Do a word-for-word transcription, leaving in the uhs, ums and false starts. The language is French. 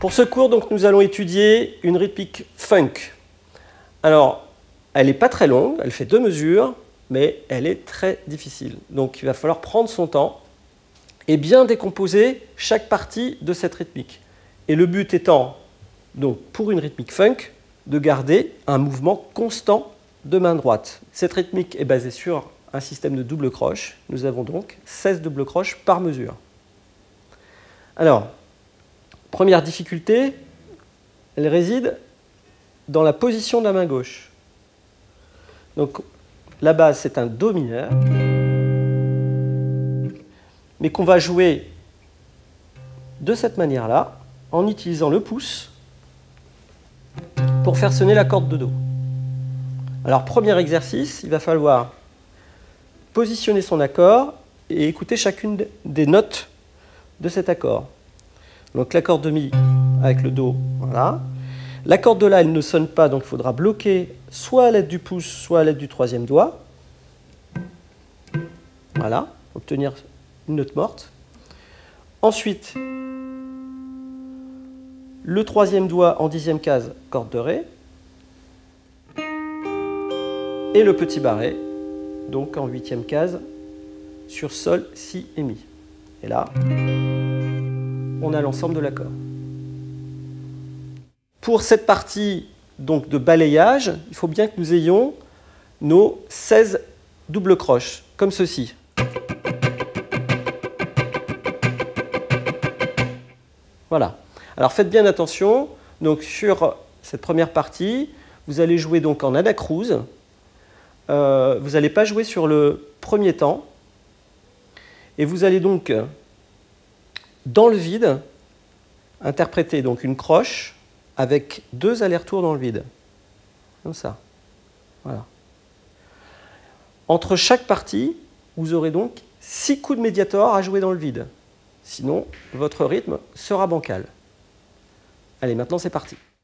Pour ce cours, donc, nous allons étudier une rythmique funk. Alors, elle n'est pas très longue, elle fait deux mesures, mais elle est très difficile. Donc, il va falloir prendre son temps et bien décomposer chaque partie de cette rythmique. Et le but étant, donc, pour une rythmique funk, de garder un mouvement constant de main droite. Cette rythmique est basée sur un système de double croche. Nous avons donc seize double croches par mesure. Alors, première difficulté, elle réside dans la position de la main gauche. Donc, la base, c'est un Do mineur, mais qu'on va jouer de cette manière-là, en utilisant le pouce pour faire sonner la corde de Do. Alors, premier exercice, il va falloir positionner son accord et écouter chacune des notes de cet accord. Donc, l'accord de Mi avec le Do, voilà. La corde de La, elle ne sonne pas, donc il faudra bloquer soit à l'aide du pouce, soit à l'aide du troisième doigt. Voilà, obtenir une note morte. Ensuite, le troisième doigt en dixième case, corde de Ré. Et le petit barré, donc en huitième case, sur Sol, Si et Mi. Et là, on a l'ensemble de l'accord. Pour cette partie donc, de balayage, il faut bien que nous ayons nos seize doubles croches, comme ceci. Voilà. Alors faites bien attention. Donc, sur cette première partie, vous allez jouer donc en anacrouse. Euh, vous n'allez pas jouer sur le premier temps. Et vous allez donc, dans le vide, interpréter donc une croche avec deux allers-retours dans le vide. Comme ça. Voilà. Entre chaque partie, vous aurez donc six coups de médiator à jouer dans le vide. Sinon, votre rythme sera bancal. Allez, maintenant c'est parti.